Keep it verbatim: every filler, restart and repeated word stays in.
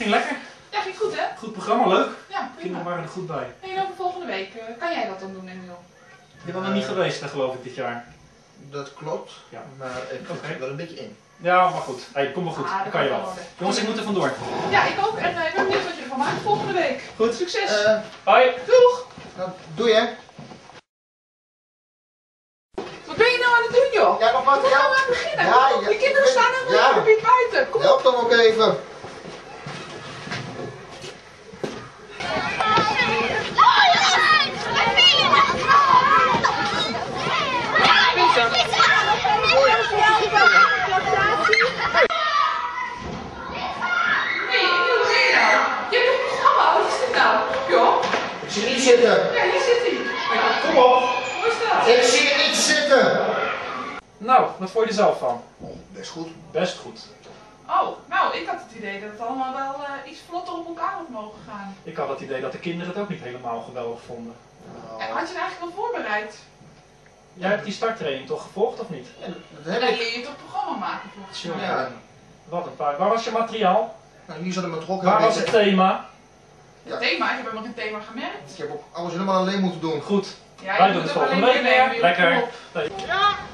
ging lekker. Ja, ging goed hè? Goed programma, leuk. Ja, Kinderen waren er goed bij. En dan volgende week, uh, kan jij dat dan doen, Emiel? Je bent nog niet geweest, hè, geloof ik, dit jaar. Dat klopt, Ja. maar ik zit Okay. er wel een beetje in. Ja, maar goed. Hey, kom maar goed. Ah, dat kan je wel. worden. Jongens, ik moet er vandoor. Ja, ik ook. En uh, ik ben benieuwd wat je ervan maakt volgende week. Goed. Succes. Uh, Hoi. Doeg. Nou, doei hè. Wat ben je nou aan het doen, joh? Ja, nog wat. We Ja. gaan aan het beginnen. Ja, Kom op, ja, die kinderen ik staan ben- helemaal ja. niet buiten. Kom op. Help dan ook even. Ik zie niet zitten. Ja, hier zit hij. Kom op. Hoe is dat? Ik zie je niet zitten. Nou, wat vond je er zelf van? Oh, best goed. Best goed. Oh, nou, ik had het idee dat het allemaal wel uh, iets vlotter op elkaar had mogen gaan. Ik had het idee dat de kinderen het ook niet helemaal geweldig vonden. Nou, En had je het eigenlijk wel voorbereid? Jij hebt die starttraining toch gevolgd of niet? ja, dat heb Dan ik. leer je toch programma maken volgens mij. Ja. Wat een paar. Waar was je materiaal? Nou, hier zat ik met trok. Waar was het thema? Het thema, ik heb helemaal geen thema gemerkt. Ik heb ook alles helemaal alleen moeten doen. Goed. Ja, Wij je doen moet het ook volgende alleen week meenemen, weer. joh. Kom Lekker. op. Nee. Ja.